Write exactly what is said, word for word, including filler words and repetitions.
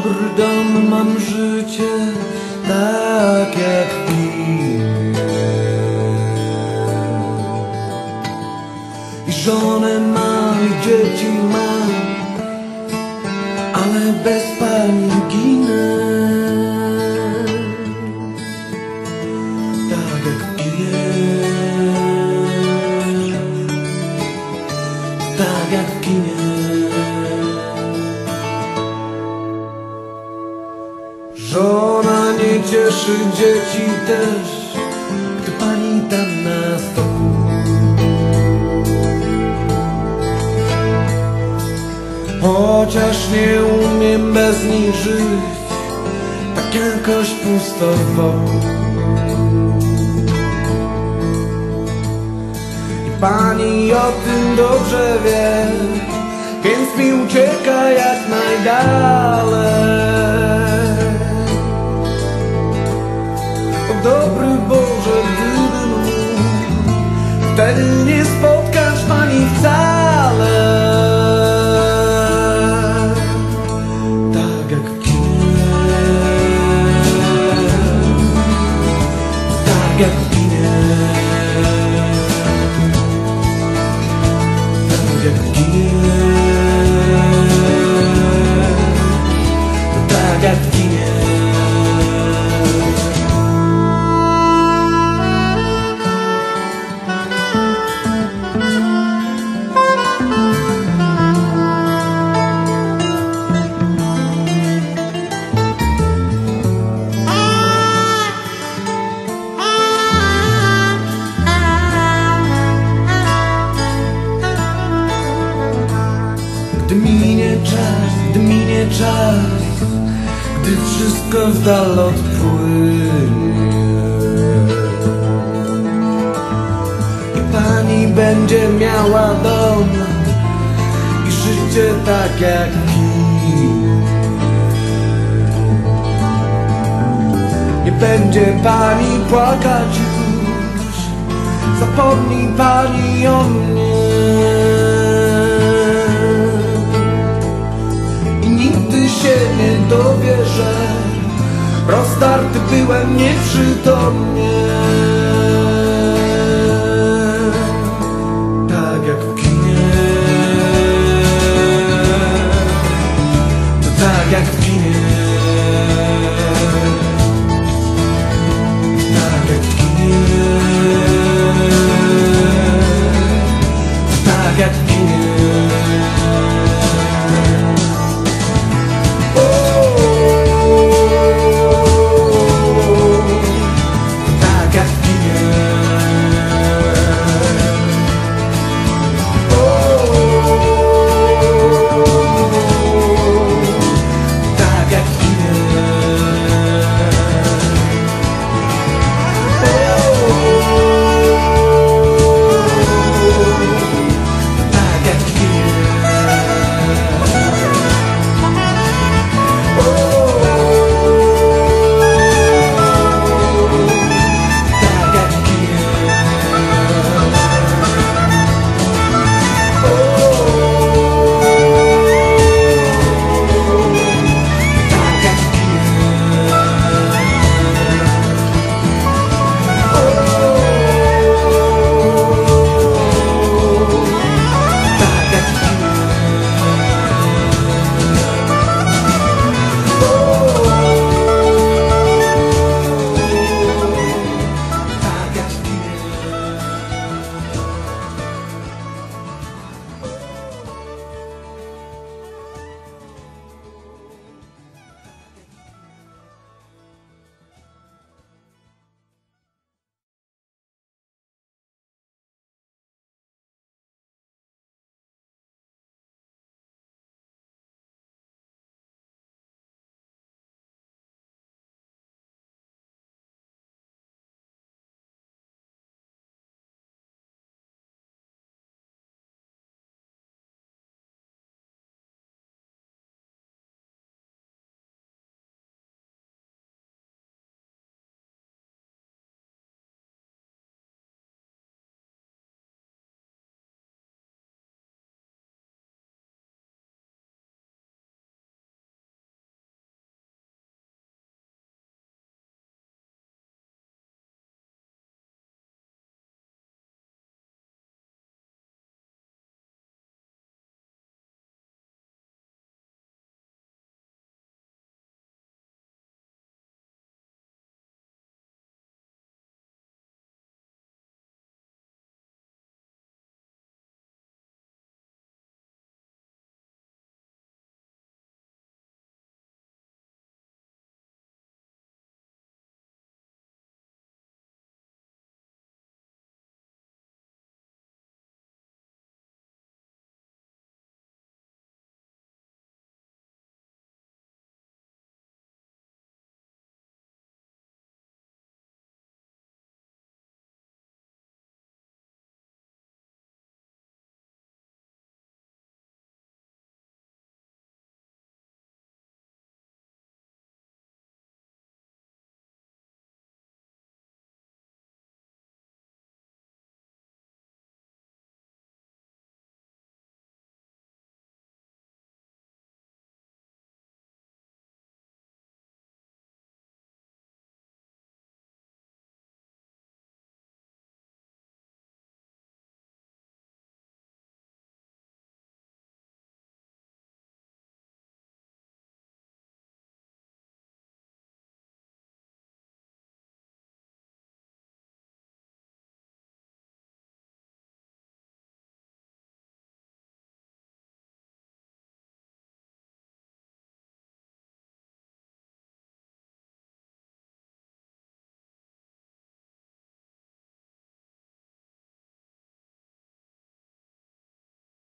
dobry dom, mam życie tak jak piję. I żonę mam, i dzieci mam, ale bez pani ginę. Tak jak piję, tak jak ginie. Żona nie cieszy, dzieci też, gdy pani tam na stołu. Chociaż nie umiem bez nich żyć, tak jakoś pusto wokół. I pani o tym dobrze wie, więc mi ucieka jak najdalej. O dobry Boże, gdybym mógł wtedy nie spotkać pani wcale. Tak jak w kinie, tak jak w kinie, tak jak w kinie, tak jak w kinie. Gdy minie czas, gdy minie czas, gdy wszystko w dal odpłynie i pani będzie miała dom i życie tak jak kin. Nie będzie pani płakać już, zapomnij pani o mnie. Nie dowie, że rozdarty byłem nieprzytomnie.